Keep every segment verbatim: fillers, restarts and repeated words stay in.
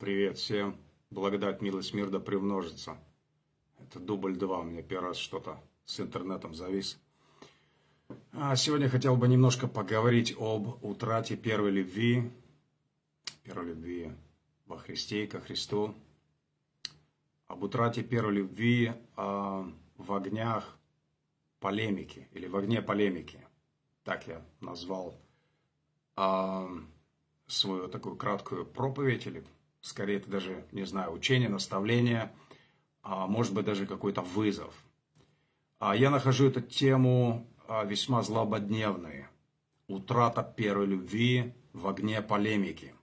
Привет всем. Благодать, милость, мир да приумножится. Это дубль два. У меня первый раз что-то с интернетом завис. А сегодня хотел бы немножко поговорить об утрате первой любви. Первой любви во Христе и ко Христу. Об утрате первой любви а, в огнях полемики. Или в огне полемики. Так я назвал а, свою такую краткую проповедь. Или скорее это даже, не знаю, учение, наставление. А может быть даже какой-то вызов. А я нахожу эту тему весьма злободневной. Утрата первой любви в огне полемики.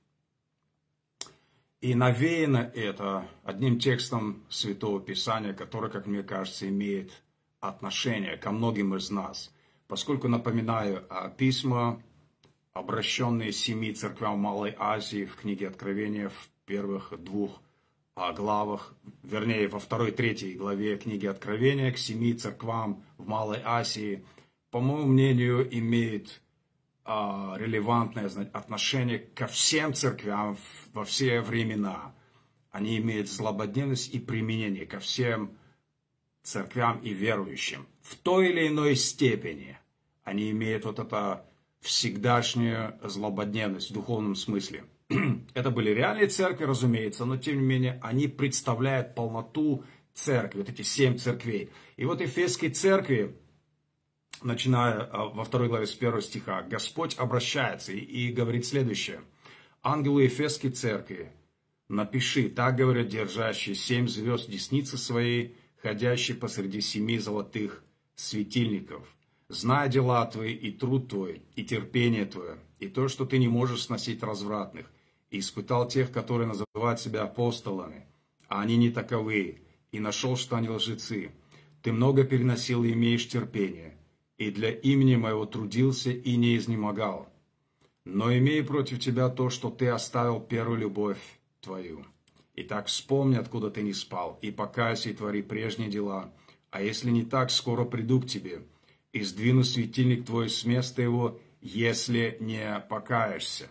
И навеяно это одним текстом Святого Писания, который, как мне кажется, имеет отношение ко многим из нас. Поскольку, напоминаю, письма, обращенные семи церквям Малой Азии в книге Откровения в первых двух главах, вернее, во второй, третьей главе книги Откровения к семи церквам в Малой Азии, по моему мнению, имеет а, релевантное отношение ко всем церквям во все времена. Они имеют злободневность и применение ко всем церквям и верующим. В той или иной степени они имеют вот это всегдашнюю злободневность в духовном смысле. Это были реальные церкви, разумеется, но тем не менее они представляют полноту церкви, вот эти семь церквей. И вот Ефесской церкви, начиная во второй главе с первого стиха, Господь обращается и, и говорит следующее. Ангелу Ефесской церкви напиши, так говорят держащие семь звезд десницы своей, ходящий посреди семи золотых светильников. Зная дела твои, и труд твой, и терпение твое, и то, что ты не можешь сносить развратных, и испытал тех, которые называют себя апостолами, а они не таковые, и нашел, что они лжецы. Ты много переносил и имеешь терпение, и для имени моего трудился и не изнемогал. Но имею против тебя то, что ты оставил первую любовь твою. Итак, вспомни, откуда ты не спал, и покайся, и твори прежние дела. А если не так, скоро приду к тебе, и сдвину светильник твой с места его, если не покаешься.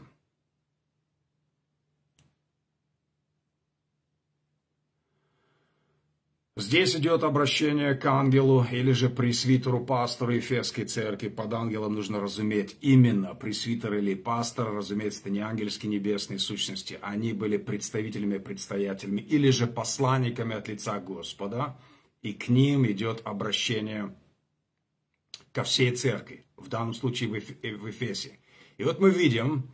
Здесь идет обращение к ангелу или же пресвитеру, пастору Ефесской церкви. Под ангелом нужно разуметь именно пресвитер или пастор, разумеется, это не ангельские небесные сущности. Они были представителями, предстоятелями или же посланниками от лица Господа. И к ним идет обращение ко всей церкви, в данном случае в Эфесе. И вот мы видим,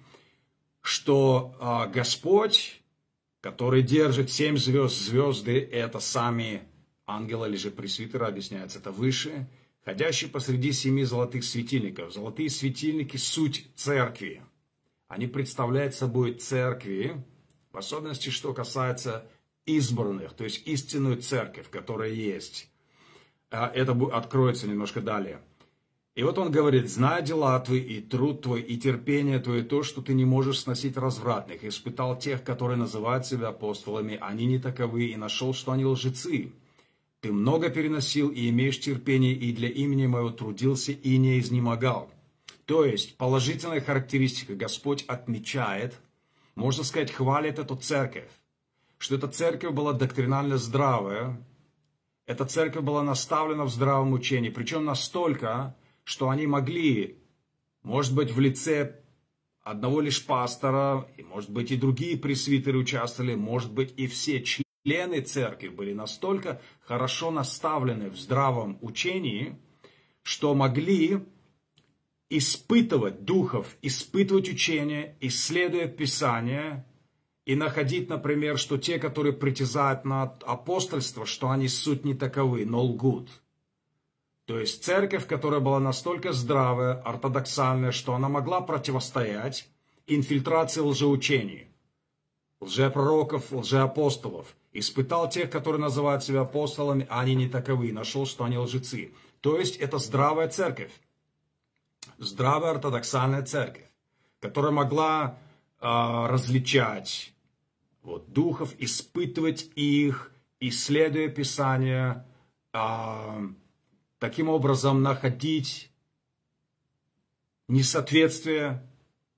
что а, Господь, который держит семь звезд, звезды, это сами ангелы или же пресвитеры, объясняется, это выше, ходящий посреди семи золотых светильников. Золотые светильники – суть церкви. Они представляют собой церкви, в особенности, что касается избранных, то есть истинную церковь, которая есть. Это откроется немножко далее. И вот он говорит, зная дела твои, и труд твой, и терпение твое, то, что ты не можешь сносить развратных, испытал тех, которые называют себя апостолами, они не таковы, и нашел, что они лжецы. Ты много переносил, и имеешь терпение, и для имени моего трудился, и не изнемогал. То есть, положительная характеристика, Господь отмечает, можно сказать, хвалит эту церковь, что эта церковь была доктринально здравая, эта церковь была наставлена в здравом учении, причем настолько, что они могли, может быть, в лице одного лишь пастора, и, может быть, и другие пресвитеры участвовали, может быть, и все члены церкви были настолько хорошо наставлены в здравом учении, что могли испытывать духов, испытывать учение, исследуя Писание, и находить, например, что те, которые притязают на апостольство, что они суть не таковы, но лгут. То есть церковь, которая была настолько здравая, ортодоксальная, что она могла противостоять инфильтрации лжеучений, лжепророков, лжеапостолов. Испытал тех, которые называют себя апостолами, а они не таковы, и нашел, что они лжецы. То есть это здравая церковь, здравая ортодоксальная церковь, которая могла э, различать вот, духов, испытывать их, исследуя Писание, э, таким образом находить несоответствие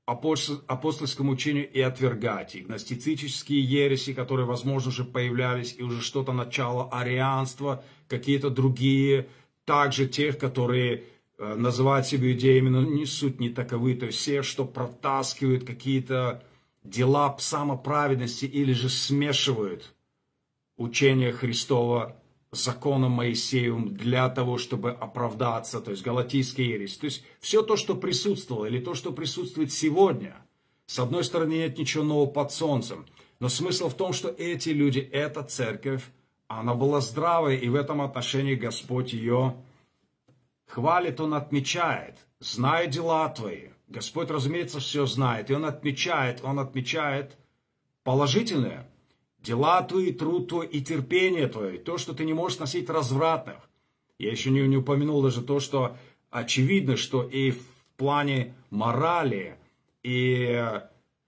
апостольскому учению и отвергать их. Гностицистические ереси, которые, возможно, уже появлялись, и уже что-то начало арианства, какие-то другие, также тех, которые э, называют себя иудеями, но не суть не таковы. То есть все, что протаскивают какие-то дела самоправедности или же смешивают учение Христова с законом Моисеевым для того, чтобы оправдаться, то есть галатийский ересь. То есть все то, что присутствовало, или то, что присутствует сегодня. С одной стороны, нет ничего нового под солнцем. Но смысл в том, что эти люди, эта церковь, она была здравой, и в этом отношении Господь ее хвалит, Он отмечает. «Знаю дела твои». Господь, разумеется, все знает. И Он отмечает, Он отмечает положительное. Дела твои, труд твой и терпение твое. То, что ты не можешь носить развратных. Я еще не, не упомянул даже то, что очевидно, что и в плане морали, и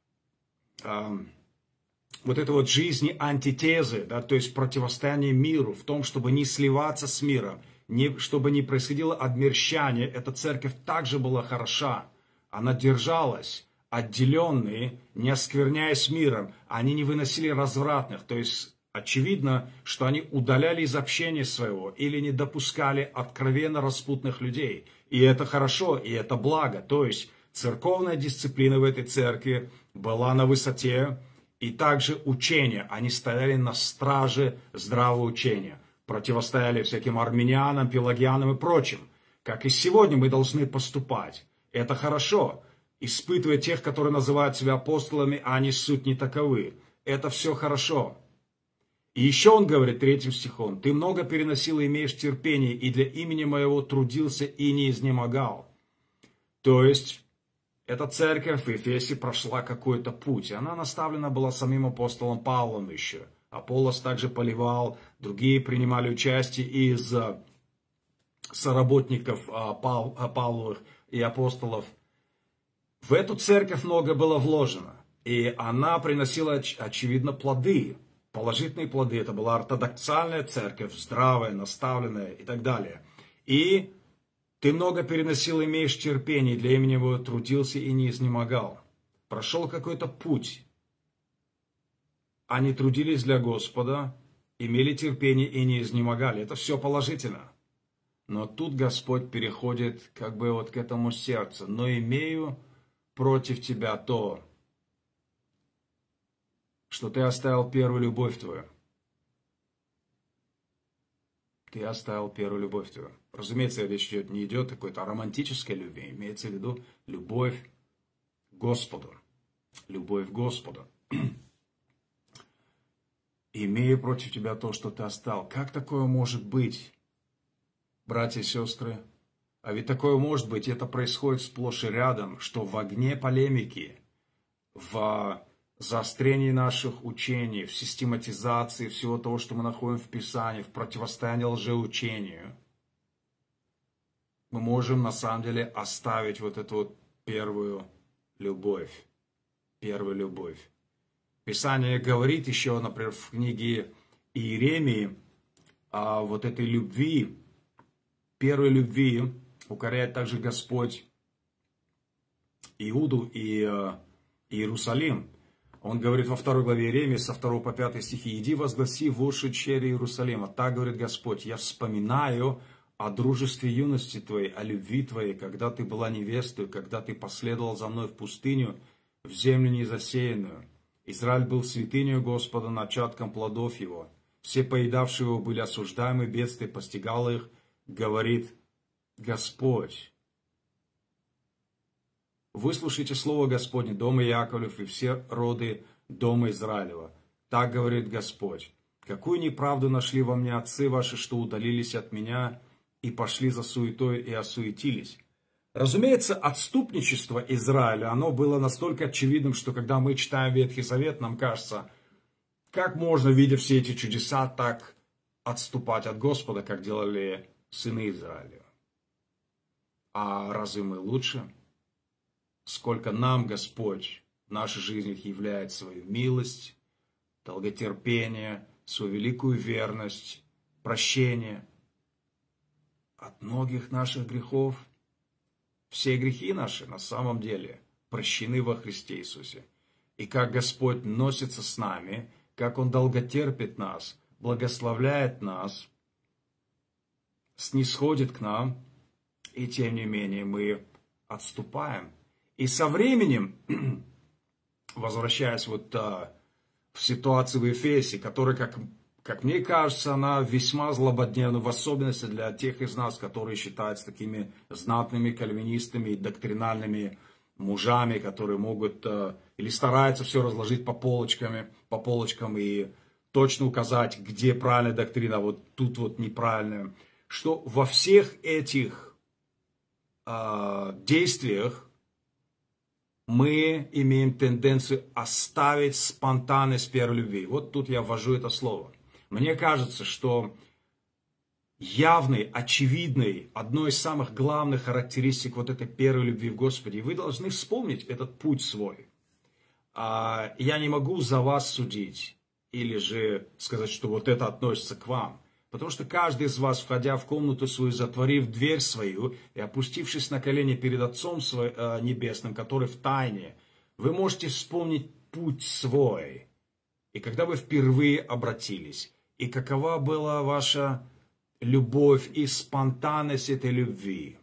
э, вот этой вот жизни антитезы, да, то есть противостояние миру, в том, чтобы не сливаться с миром, не, чтобы не происходило обмерщание, эта церковь также была хороша. Она держалась. Отделенные, не оскверняясь миром, они не выносили развратных. То есть, очевидно, что они удаляли из общения своего или не допускали откровенно распутных людей. И это хорошо, и это благо. То есть, церковная дисциплина в этой церкви была на высоте, и также учение. Они стояли на страже здравого учения, противостояли всяким армянианам, пелагианам и прочим. Как и сегодня мы должны поступать. Это хорошо. Испытывая тех, которые называют себя апостолами, а они суть не таковы. Это все хорошо. И еще он говорит третьим стихом: «Ты много переносил и имеешь терпение, и для имени моего трудился и не изнемогал». То есть, эта церковь в Эфесе прошла какой-то путь. Она наставлена была самим апостолом Павлом еще. Аполлос также поливал, другие принимали участие из соработников Павловых и апостолов. В эту церковь много было вложено, и она приносила, очевидно, плоды, положительные плоды. Это была ортодоксальная церковь, здравая, наставленная и так далее. И ты много переносил, имеешь терпение, для имени его трудился и не изнемогал. Прошел какой-то путь. Они трудились для Господа, имели терпение и не изнемогали. Это все положительно. Но тут Господь переходит как бы вот к этому сердцу. Но имею против тебя то, что ты оставил первую любовь твою. Ты оставил первую любовь твою. Разумеется, речь идет, не идет о какой-то романтической любви. Имеется в виду любовь к Господу. Любовь к Господу. Имею против тебя то, что ты оставил. Как такое может быть, братья и сестры? А ведь такое может быть, это происходит сплошь и рядом, что в огне полемики, в заострении наших учений, в систематизации всего того, что мы находим в Писании, в противостоянии лжеучению, мы можем на самом деле оставить вот эту вот первую любовь. Первую любовь. Писание говорит еще, например, в книге Иеремии о вот этой любви, первой любви, укоряет также Господь Иуду и Иерусалим. Он говорит во второй главе Иеремии, со второго по пятый стихи: «Иди возгласи в уши черри Иерусалима. Так говорит Господь: я вспоминаю о дружестве юности твоей, о любви твоей, когда ты была невестой, когда ты последовал за мной в пустыню, в землю незасеянную. Израиль был святынею Господа, начатком плодов его. Все поедавшие его были осуждаемы, бедствие постигало их, говорит Господь». «Выслушайте слово Господне, дома Яковлев и все роды дома Израилева. Так говорит Господь: какую неправду нашли во мне отцы ваши, что удалились от меня и пошли за суетой и осуетились». Разумеется, отступничество Израиля, оно было настолько очевидным, что когда мы читаем Ветхий Завет, нам кажется, как можно, видя все эти чудеса, так отступать от Господа, как делали сыны Израиля. А разве мы лучше? Сколько нам Господь в нашей жизни являет свою милость, долготерпение, свою великую верность, прощение от многих наших грехов. Все грехи наши на самом деле прощены во Христе Иисусе. И как Господь носится с нами, как Он долготерпит нас, благословляет нас, снисходит к нам, и тем не менее мы отступаем. И со временем, возвращаясь вот а, в ситуацию в Ефесе, которая, как, как мне кажется, она весьма злободневна, в особенности для тех из нас, которые считаются такими знатными кальвинистами и доктринальными мужами, которые могут а, или стараются все разложить по полочкам, по полочкам и точно указать, где правильная доктрина, а вот тут вот неправильная. Что во всех этих а, действиях мы имеем тенденцию оставить спонтанность первой любви. Вот тут я ввожу это слово. Мне кажется, что явной, очевидной, одной из самых главных характеристик вот этой первой любви в Господе, вы должны вспомнить этот путь свой. Я не могу за вас судить или же сказать, что вот это относится к вам. Потому что каждый из вас, входя в комнату свою, затворив дверь свою и опустившись на колени перед Отцом свой, э, Небесным, который в тайне, вы можете вспомнить путь свой. И когда вы впервые обратились, и какова была ваша любовь и спонтанность этой любви.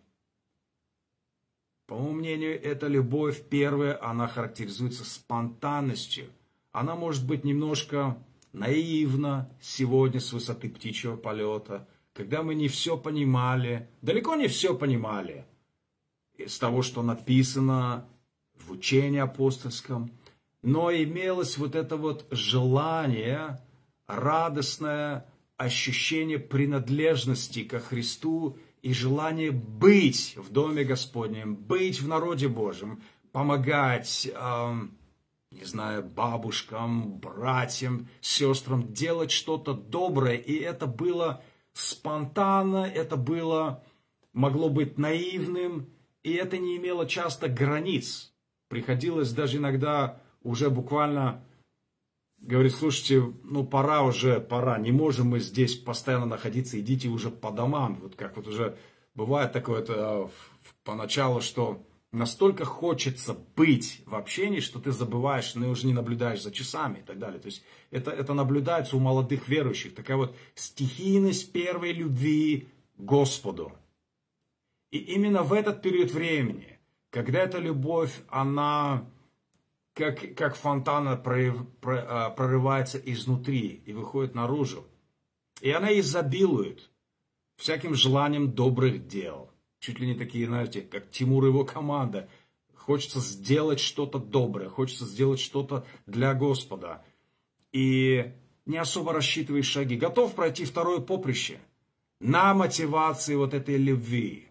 По моему мнению, эта любовь первая, она характеризуется спонтанностью. Она может быть немножко наивно сегодня с высоты птичьего полета, когда мы не все понимали, далеко не все понимали из того, что написано в учении апостольском, но имелось вот это вот желание, радостное ощущение принадлежности ко Христу и желание быть в Доме Господнем, быть в народе Божьем, помогать, эм, не знаю, бабушкам, братьям, сестрам, делать что-то доброе. И это было спонтанно, это было, могло быть наивным, и это не имело часто границ. Приходилось даже иногда уже буквально говорить: слушайте, ну пора уже, пора, не можем мы здесь постоянно находиться, идите уже по домам. Вот как вот уже бывает такое -то, поначалу, что настолько хочется быть в общении, что ты забываешь, ты уже не наблюдаешь за часами и так далее. То есть это, это наблюдается у молодых верующих. Такая вот стихийность первой любви к Господу. И именно в этот период времени, когда эта любовь, она как, как фонтан прорывается изнутри и выходит наружу. И она изобилует всяким желанием добрых дел. Чуть ли не такие, знаете, как Тимур и его команда. Хочется сделать что-то доброе, хочется сделать что-то для Господа. И не особо рассчитываешь шаги. Готов пройти второе поприще на мотивации вот этой любви.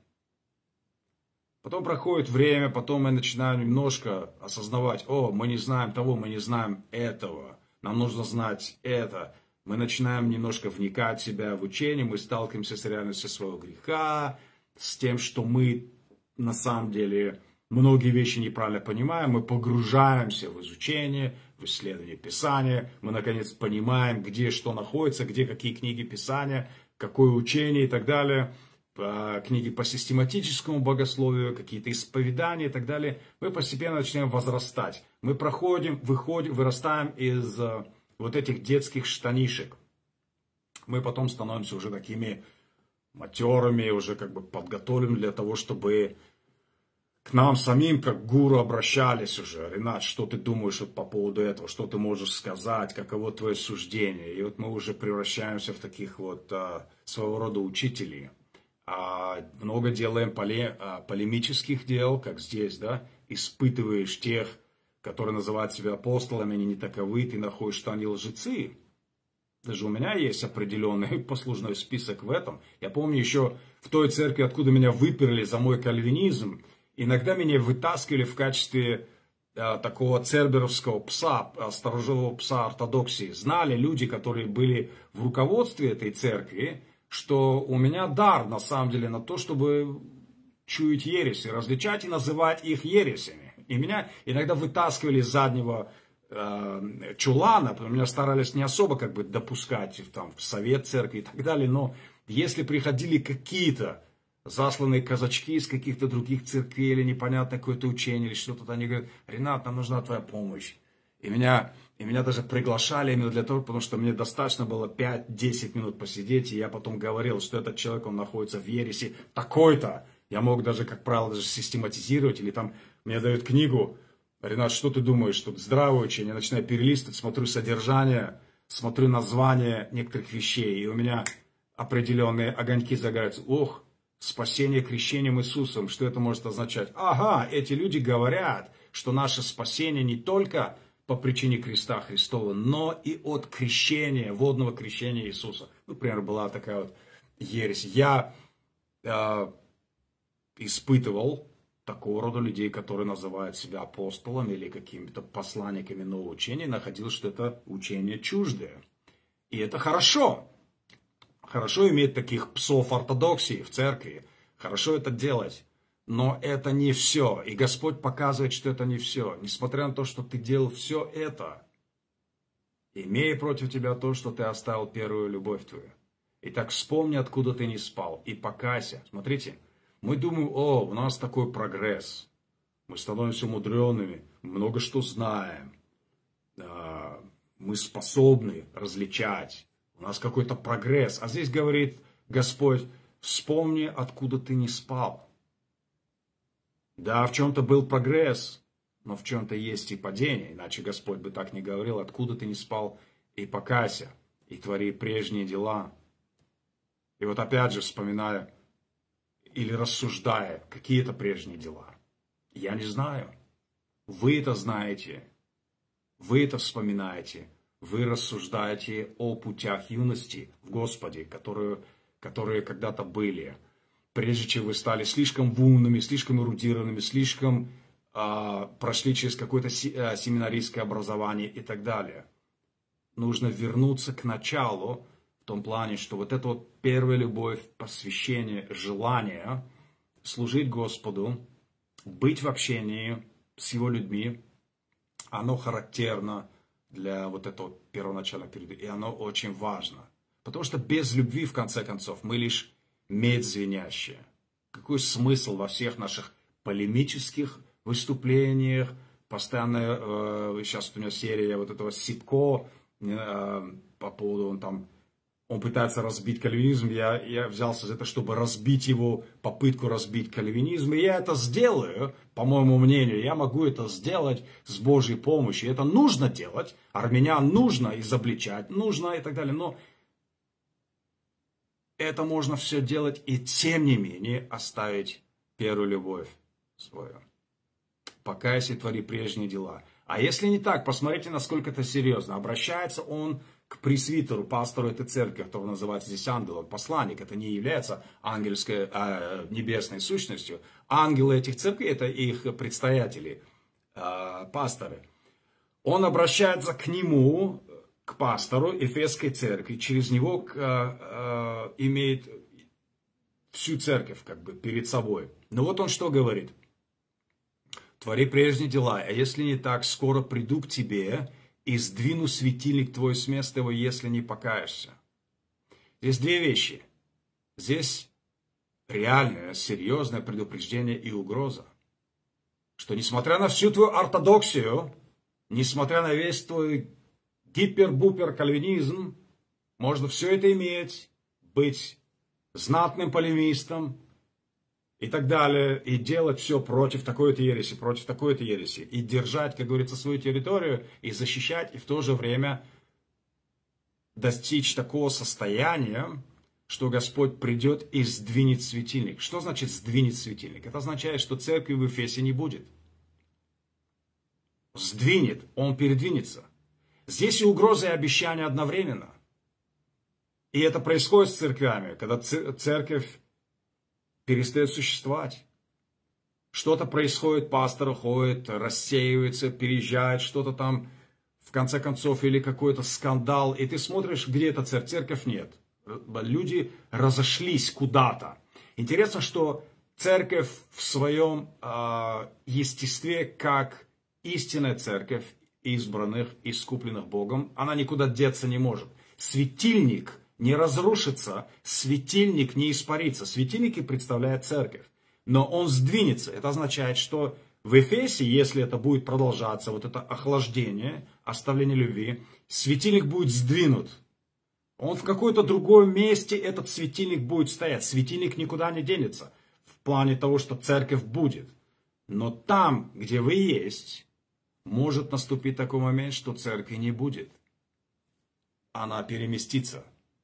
Потом проходит время, потом мы начинаем немножко осознавать: о, мы не знаем того, мы не знаем этого. Нам нужно знать это. Мы начинаем немножко вникать в себя в учение, мы сталкиваемся с реальностью своего греха, с тем, что мы на самом деле многие вещи неправильно понимаем, мы погружаемся в изучение, в исследование Писания, мы наконец понимаем, где что находится, где какие книги Писания, какое учение и так далее, книги по систематическому богословию, какие-то исповедания и так далее. Мы постепенно начинаем возрастать. Мы проходим, выходим, вырастаем из вот этих детских штанишек. Мы потом становимся уже такими матерыми, уже как бы подготовлены для того, чтобы к нам самим, как гуру, обращались уже. Ренат, что ты думаешь вот по поводу этого? Что ты можешь сказать? Каково твое суждение? И вот мы уже превращаемся в таких вот а, своего рода учителей. А, много делаем поле, а, полемических дел, как здесь, да? Испытываешь тех, которые называют себя апостолами, они не таковы, ты находишь, что они лжецы. Даже у меня есть определенный послужной список в этом. Я помню еще в той церкви, откуда меня выперли за мой кальвинизм, иногда меня вытаскивали в качестве а, такого церберовского пса, сторожевого пса ортодоксии. Знали люди, которые были в руководстве этой церкви, что у меня дар на самом деле на то, чтобы чуять ереси, различать и называть их ересями. И меня иногда вытаскивали из заднего чулана, потому что меня старались не особо как бы допускать там, в совет церкви и так далее, но если приходили какие-то засланные казачки из каких-то других церквей или непонятное какое-то учение, или что-то. Они говорят: Ренат, нам нужна твоя помощь. И меня, и меня даже приглашали именно для того, потому что мне достаточно было пять-десять минут посидеть, и я потом говорил, что этот человек, он находится в ереси такой-то. Я мог даже, как правило, даже систематизировать, или там мне дают книгу: Ренат, что ты думаешь, тут здравое учение? Я начинаю перелистывать, смотрю содержание, смотрю название некоторых вещей, и у меня определенные огоньки загораются. Ох, спасение крещением Иисусом, что это может означать? Ага, эти люди говорят, что наше спасение не только по причине креста Христова, но и от крещения, водного крещения Иисуса. Например, была такая вот ересь. Я э, испытывал такого рода людей, которые называют себя апостолами или какими-то посланниками нового учения, находил, что это учение чуждое. И это хорошо. Хорошо иметь таких псов ортодоксии в церкви. Хорошо это делать. Но это не все. И Господь показывает, что это не все. Несмотря на то, что ты делал все это, имея против тебя то, что ты оставил первую любовь твою. Итак, вспомни, откуда ты не спал, и покайся. Смотрите, мы думаем: о, у нас такой прогресс. Мы становимся мудренными, много что знаем. Мы способны различать. У нас какой-то прогресс. А здесь говорит Господь: вспомни, откуда ты не спал. Да, в чем-то был прогресс, но в чем-то есть и падение. Иначе Господь бы так не говорил: откуда ты не спал, и покайся, и твори прежние дела. И вот опять же, вспоминая или рассуждая, какие это прежние дела. Я не знаю. Вы это знаете. Вы это вспоминаете. Вы рассуждаете о путях юности в Господе, которые, которые когда-то были. Прежде чем вы стали слишком умными, слишком эрудированными, слишком э, прошли через какое-то э, семинаристское образование и так далее. Нужно вернуться к началу, в том плане, что вот эта вот первая любовь, посвящение, желание служить Господу, быть в общении с Его людьми, оно характерно для вот этого первоначального периода, и оно очень важно. Потому что без любви, в конце концов, мы лишь медь звенящая. Какой смысл во всех наших полемических выступлениях, постоянно, э, сейчас у меня серия вот этого Сипко, э, по поводу, он там, он пытается разбить кальвинизм, я, я взялся за это, чтобы разбить его, попытку разбить кальвинизм, и я это сделаю, по моему мнению, я могу это сделать с Божьей помощью, это нужно делать, армян нужно изобличать, нужно и так далее, но это можно все делать и тем не менее оставить первую любовь свою. Покайся и твори прежние дела. А если не так, посмотрите, насколько это серьезно. Обращается он к пресвитеру, пастору этой церкви, который называется здесь ангелом, посланник. Это не является ангельской, а, небесной сущностью. Ангелы этих церквей — это их предстоятели, а, пасторы. Он обращается к нему, к пастору Ефесской церкви, через него а, а, имеет всю церковь как бы перед собой. Но вот он что говорит. Твори прежние дела, а если не так, скоро приду к тебе и сдвину светильник твой с места его, если не покаешься. Здесь две вещи. Здесь реальное, серьезное предупреждение и угроза. Что несмотря на всю твою ортодоксию, несмотря на весь твой гипер-бупер-кальвинизм, можно все это иметь, быть знатным полемистом, и так далее, и делать все против такой-то ереси, против такой-то ереси, и держать, как говорится, свою территорию, и защищать, и в то же время достичь такого состояния, что Господь придет и сдвинет светильник. Что значит сдвинет светильник? Это означает, что церкви в Эфесе не будет. Сдвинет, он передвинется. Здесь и угроза, и обещание одновременно. И это происходит с церквями, когда церковь перестает существовать. Что-то происходит, пастор уходит, рассеивается, переезжает, что-то там, в конце концов, или какой-то скандал. И ты смотришь, где эта церковь? Церковь нет. Люди разошлись куда-то. Интересно, что церковь в своем э, естестве, как истинная церковь избранных, искупленных Богом, она никуда деться не может. Светильник не разрушится, светильник не испарится. Светильники представляет церковь, но он сдвинется. Это означает, что в Эфесе, если это будет продолжаться, вот это охлаждение, оставление любви, светильник будет сдвинут. Он в какой-то другом месте, этот светильник будет стоять. Светильник никуда не денется. В плане того, что церковь будет. Но там, где вы есть, может наступить такой момент, что церкви не будет. Она переместится.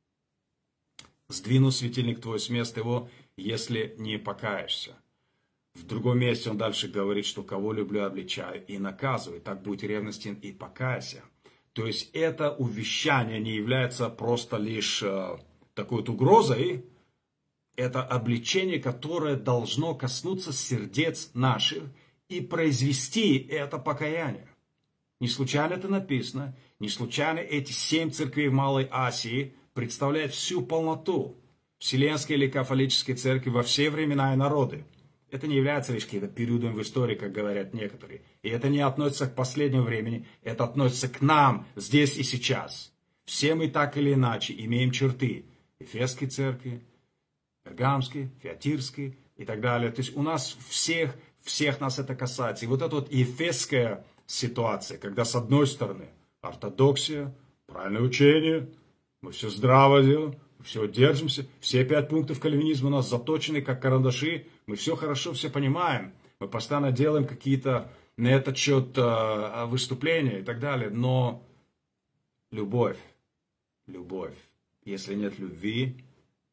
Сдвину светильник твой с места его, если не покаешься. В другом месте он дальше говорит, что кого люблю, обличаю и наказываю. Так будь ревностен и покайся. То есть это увещание не является просто лишь э, такой вот угрозой. Это обличение, которое должно коснуться сердец наших и произвести это покаяние. Не случайно это написано. Не случайно эти семь церквей в Малой Асии представляют всю полноту Вселенской или Кафолической церкви во все времена и народы. Это не является лишь каким-то периодом в истории, как говорят некоторые. И это не относится к последнему времени, это относится к нам здесь и сейчас. Все мы так или иначе имеем черты Эфесской церкви, Пергамской, Фиатирской и так далее. То есть у нас всех, всех нас это касается. И вот эта вот эфесская ситуация, когда с одной стороны ортодоксия, правильное учение, мы все здраво делаем, все держимся, все пять пунктов кальвинизма у нас заточены, как карандаши, мы все хорошо, все понимаем, мы постоянно делаем какие-то на этот счет э, выступления и так далее, но любовь, любовь, если нет любви,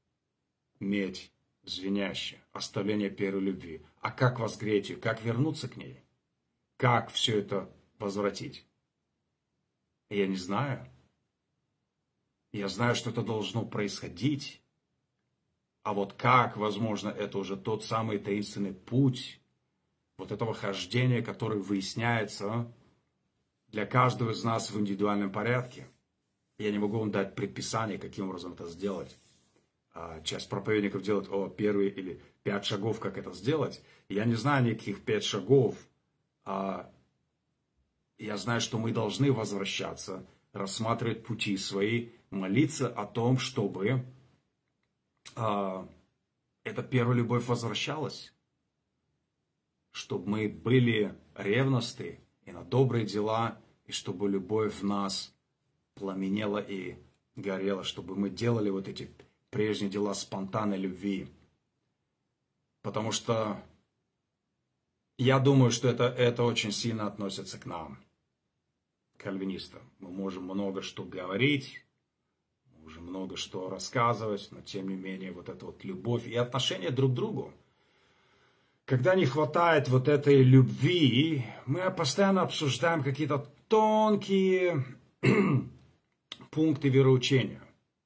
медь звенящая, оставление первой любви, а как возгреть ее, как вернуться к ней, как все это возвратить, я не знаю. Я знаю, что это должно происходить, а вот как, возможно, это уже тот самый таинственный путь вот этого хождения, который выясняется для каждого из нас в индивидуальном порядке. Я не могу вам дать предписание, каким образом это сделать. Часть проповедников делает о, первые или пять шагов, как это сделать. Я не знаю никаких пять шагов. Я знаю, что мы должны возвращаться, рассматривать пути свои, молиться о том, чтобы а, эта первая любовь возвращалась. Чтобы мы были ревностны и на добрые дела, и чтобы любовь в нас пламенела и горела, чтобы мы делали вот эти прежние дела спонтанной любви. Потому что я думаю, что это, это очень сильно относится к нам, кальвинистам. Мы можем много что говорить, можем много что рассказывать, но тем не менее вот эта вот любовь и отношение друг к другу. Когда не хватает вот этой любви, мы постоянно обсуждаем какие-то тонкие пункты вероучения.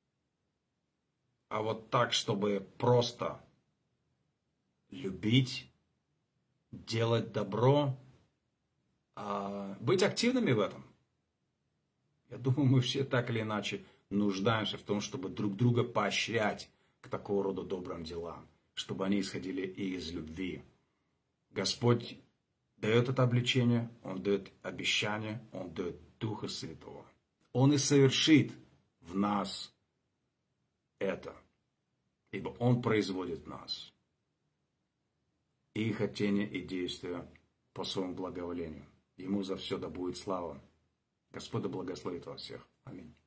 А вот так, чтобы просто любить, делать добро, быть активными в этом. Я думаю, мы все так или иначе нуждаемся в том, чтобы друг друга поощрять к такого рода добрым делам, чтобы они исходили и из любви. Господь дает это обличение, Он дает обещание, Он дает Духа Святого. Он и совершит в нас это, ибо Он производит в нас и хотение, и действия по своему благоволению. Ему за все да будет слава. Господь да благословит вас всех. Аминь.